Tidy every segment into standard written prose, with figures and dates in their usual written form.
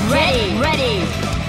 Ready! Ready!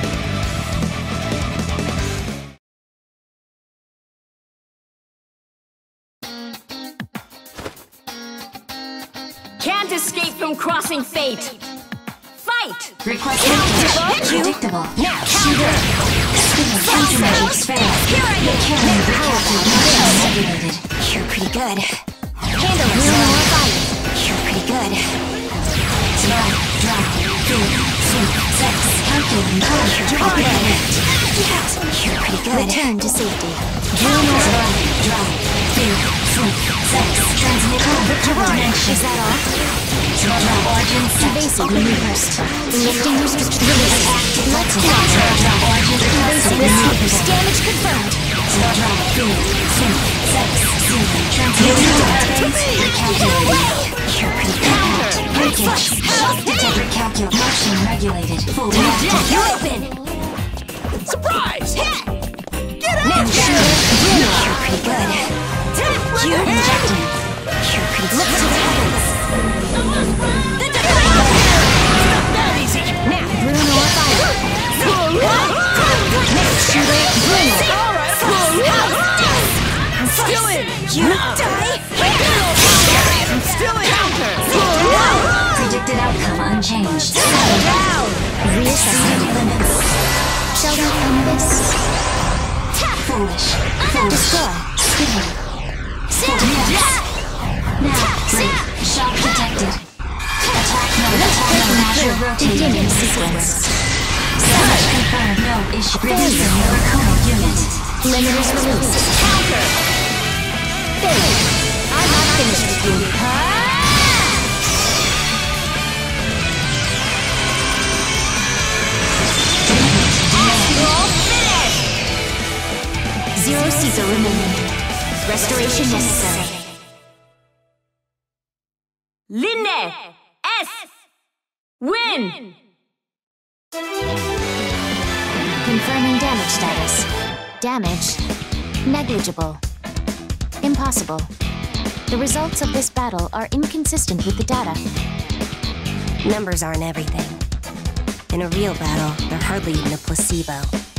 Can't escape from crossing fate! Fight! Request predictable. Now counter! Countermeasures fail. You can't regulated. You're pretty good. Handle it! You're pretty good. Drive, food, sleep, sex, calculating, color. You're pretty good. Return to safety. Drive, food, sleep, sex, transmit, color. Is that all? Origin set. Evasive reversed. Lifting restriction released. Let's counter. Evasive reversed. Damage confirmed. Food, sleep, sex, transmit, color. You're pretty good. Breakage. Detector calculate. Motion regulated. Full reactive. You're open! Surprise! Get out! You're pretty good. You're injecting. You're pretty good. Look to the heavens. That easy! Now, Bruno or fire. Next shooter, Bruno. I'm still in! You die! I'm still in! Predicted outcome unchanged. Down! Reassessing limits. Shall we end this? Foolish. Destroy. Spinning. Now, break. Shock detected. Attack mode. Measure rotating. Beginning sequence. Damage confirmed. No issue. Releasing the Racono unit. Limiters released. Counter! Failure. I'm not finished with you. Astral Finish! Zero Caesar remaining. Restoration necessary. Linne! S! Win! Confirming damage status. Damage negligible. Impossible. The results of this battle are inconsistent with the data. Numbers aren't everything. In a real battle, they're hardly even a placebo.